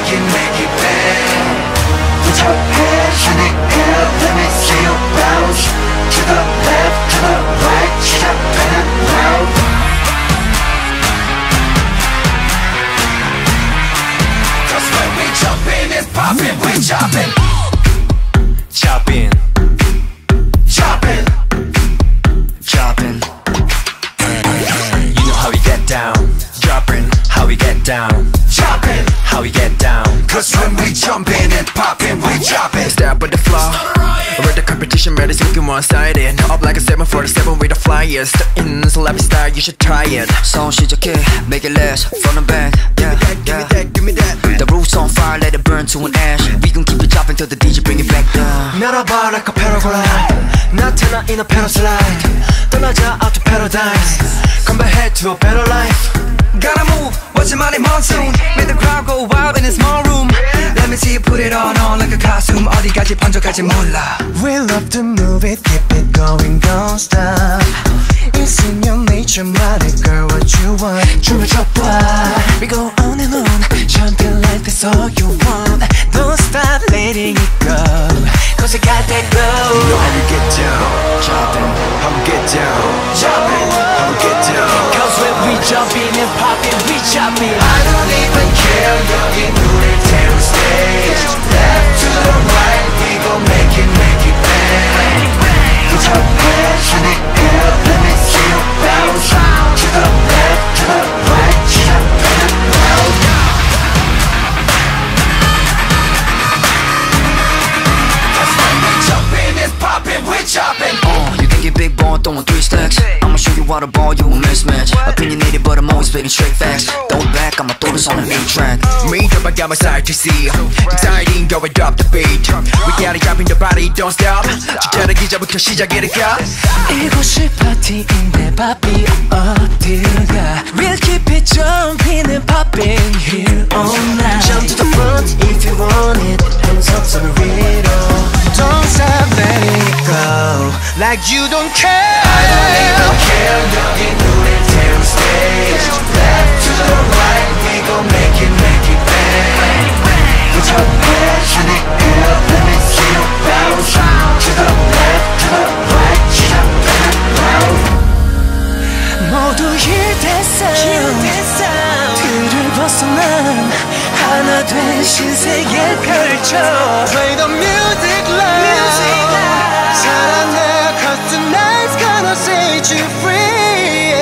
make it bang. Put your hands in the air, let me see you bounce. To the left, to the right, step and loud. Cause when we jump in, it's poppin', we choppin'. Choppin', Choppin', choppin'. You know how we get down. Droppin', how we get down. choppin'. How we get down. Cause when we jump in and poppin', we choppin'. Step with the flow. We're the competition, ready to looking one-sided. Up like a 747 with the flyers. The in, so let me start, you should try it. Song 시작해, make it last, front and back. Yeah, give me that, give me that. The roof's on fire, let it burn to an ash. We gon' keep it dropping till the DJ bring it back down. 날아봐 like a paraglide. 나타나 in a paraslide. 떠나자 out to paradise. Come back head to a better life. Gotta move, watch your money monsoon. Make the crowd go wild in a small room. Let me see you put it on like a costume. 어디까지 번져갈지 몰라. We love to move it, keep it going, don't stop. It's in your nature, money girl, what you want. 춤을 춰봐. We go on and on, jumping like that's all you want. Don't stop letting it go, cause you got that glow. You know how we get down, chopping. How we get down, chopping. How we get down. Cause when we jump in and pop it, we chop it. I don't even care, 여기 눈을 태운 stage. Left to the right, we gon' make it bang. Put your hands in the air, let me see you bounce. To the left, to the right, step and loud. Cause when we jump in, it's poppin', we choppin'. You can get big ball, throwing 3 stacks. I'ma show you how to ball, you a mismatch. Opinionated, but I'm always spitting straight facts. Throw it back, I'ma throw this on an 8-track. Me, I got my side to see. Exciting, go and drop the beat. We gotta drop in the body, don't stop. 진짜는 기자부터 시작이니까. 이곳이 파티인데 바비 어딜가. We'll keep it jumping and popping here all night. Jump to the front if you want it. Hands up to the radio. Don't stop letting it go, like you don't care. I don't even care. 여기 눈을 태운 stage. Left to the right, we gon' make it bang. Put your hands in the air, let me see you bounce. To the left, to the right, step and loud. 모두 힐됐어, 틀을 벗어난 하나 된 신세계 펼쳐. Play the music loud. 사랑해, cause tonight's gonna set you free.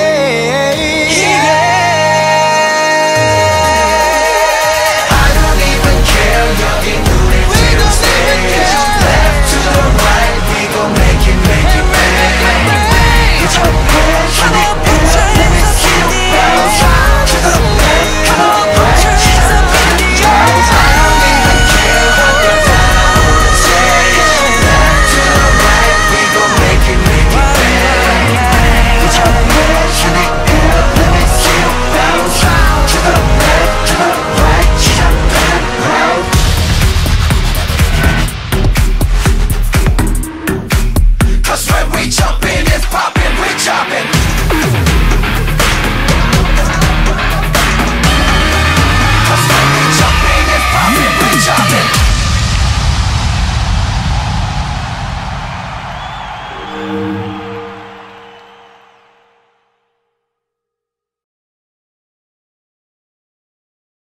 I don't even care, 여기 눈을 태운 stage. Left to the right, we gon' make it bang. Put your hands in the air, let me see you bounce. To the left, to the right, step and loud. I don't even care what they're down the stage. Left to the right, we gon' make it bang. Put your hands in the air, let me see you bounce. To the left, to the right, step and loud. Cause when we jump in, it's poppin', we choppin'. Cause when we jump in, it's poppin', we choppin'.